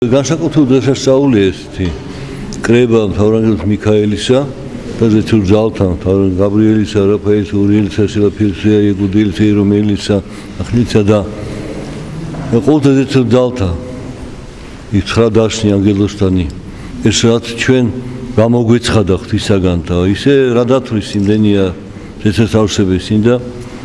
განსაკუთრებით დღესასწაული ესეთი კრება მთავრანგელოს მიქაელისა და ზეცურ ძალთან მთავრანგელოს გაბრიელისა, რაფაელის, ურიელისა, სილაფილისა, იგუდილისა, რომელისა, ახლიცა და ყოველთა ზეცურ ძალთა ის 9 დაშნი ანგელოსთანი ეს რაც ჩვენ გამოგვეცხადა ღვთისაგან და ისე რა დათვლის იმდენია ზეცასავსების ინდა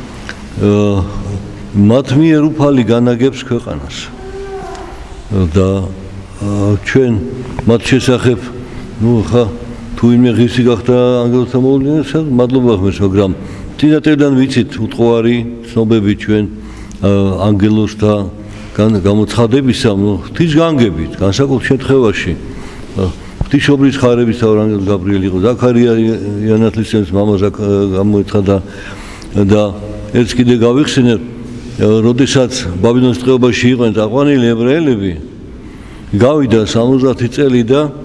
მათ მიერ უფალი განაგებს ქვეყანას და ჩვენ მათ შესახებ ხა თუ იმე ღირსი გახდა ანგელოსთა მოვლენას მადლობა ხმეს მაგრამ წინაწერიდან ვიცით უტყუარი ცნობები ჩვენ ანგელოსთა გამოცხადებისა ღვთის განგებით განსაკუთრებით შემთხვევაში ღვთისმშობლის ხარების მთავრანგელი გაბრიელი იყო ზაქარია იანათლისელის მამა გამოეცხადა და ერთ კიდე გავიხსენებ როდესაც ბაბილონის ტყვეობაში იყვნენ წაყვანილი ებრაელები გავიდა 70 წელი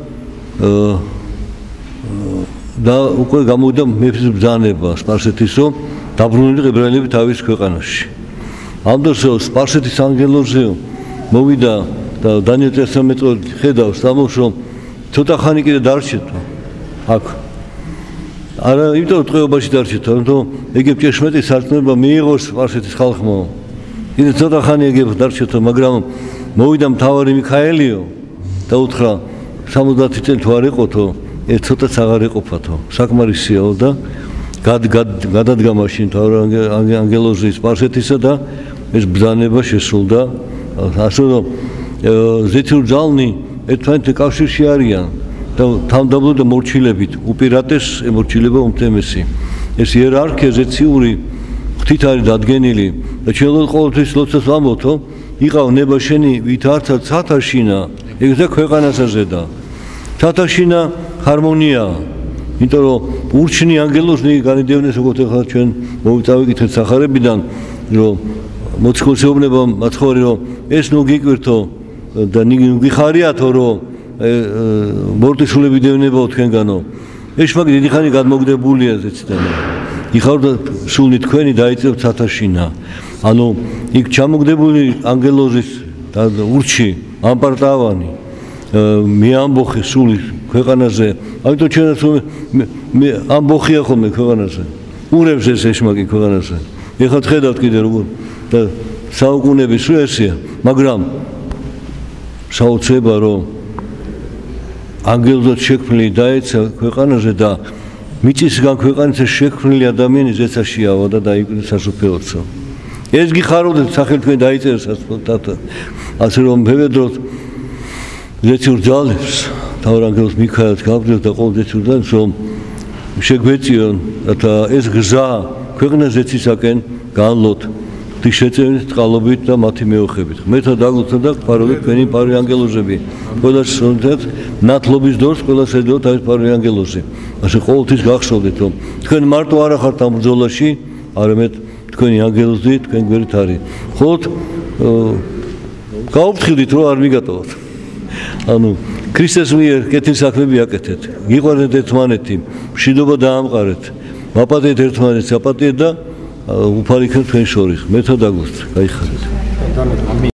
და უკვე გამოვიდა მეფის ბრძანება სპარსეთისო დაბრუნებული ებრაელები თავის ქვეყანაში. ამ დროს სპარსეთის ანგელოზი მოვიდა და დანიელ ტესტამენტში ხედავს ამოს რომ ცოტა ხანი კიდე დარჩეთო აქ. არა, იმიტომ ტყვეობაში დარჩეთო, რომ ეგ ჭეშმეტი სარწმუნოება მიიღოს სპარსეთის ხალხმა. კიდე ცოტა ხანი ეგ დარჩეთო, მაგრამ მოვიდა მთავარი მიქაელიო და უთხრა 70 წელი თუ არ იყოთო ეს ცოტაც აღარ იყოფათო საკმარისიაო და გადადგა მაშინ ანგელოზი სპარსეთისა და ეს ბრძანება შესრულდა ასე რომ ზეცურ ძალნი ერთმანეთთან კავშირში არიან და თავდაპირველად მორჩილებით უპირატეს ემორჩილება უმთემესი ეს იერარქია ზეციური ღვთით არის დადგენილი და ჩვენ ყოველთვის ლოცვას ვამბობთო იყავ ნება შენი ვით არცა ცათაშინა ეგრე ქვეყანასაზედა ცათაშინა ჰარმონია იმიტომ რომ ურჩნი ანგელოზნი განიდევნეს როგორც ახლა ჩვენ მოვიწავიკითხეთ სახარებიდან რომ მოციქულეობა მაცხოვარი რომ ეს ნუ გიკვირთო და გიხარიათო რომ მორტიშულები დევნებაო თქვენგანო ეს მაგ დიდი ხანი გადმოგდებულია ზეციდან იხარდა სულნი თქვენი დაიწევთ ცათაშინა ანუ იქ ჩამოგდებული ანგელოზის და ურჩი ამპარტავანი მე ამბოხი სული ქვეყანაზე ამიტომ ჩვენაც მე ამბოხია ხოლმე ქვეყანაზე ურევს ეს ეშმაკი ქვეყანაზე ეხლა ხედავთ კიდე როგორ და საუკუნეების სუესია მაგრამ საოცრება რომ ანგელოზად შექმნილი დაეცა ქვეყანაზე და მიწისგან ქვეყანაზე შექმნილი ადამიანი ზეცაშიავა და დაიკვირდა სასופეოცო ეს გიხარობდეთ სახელი თქვენ დაიწერა სასופეთა ასე რომ მევედროთ ზეცურ ძალებს მთავრანგელოს მიქაელს გაბრიელს და ყოველ ზეცურ ძალებს რომ შეგვეწიონ და ეს გზა ქვეყნას ზეცისაკენ განლოთ შეწევით წყალობით და მათი მეოხებით. მეთა დაგუცა და პაროლით თქვენი პარი ანგელოზები. ყველას სონდეთ ნათლობის დორს ყველას ედოთ არის პარი ანგელოზი. ასე ყოველთვის გახსოვდეთ რომ თქვენ მარტო არ ახართ ამ ბრძოლაში, არამედ თქვენი ანგელოზი თქვენ გვერდით არის. ხოლოდ გაუფრთხილდით რომ არ მიგატოვოთ. ანუ ქრისტეს მიერ კეთილ საქმეები აკეთეთ. გიყვარდეთ ერთმანეთი, მშვიდობა დაამყარეთ. მაპატიეთ ერთმანეთს, აპატიეთ და უფალი თქვენ შორის. მეთა დაგუძ, გაიხარეთ.